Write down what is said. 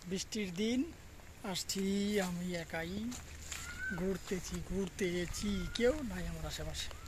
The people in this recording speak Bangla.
বৃষ্টির দিন আসছি আমি একাই, ঘুরতেছি, কেউ নাই আমার আশেপাশে।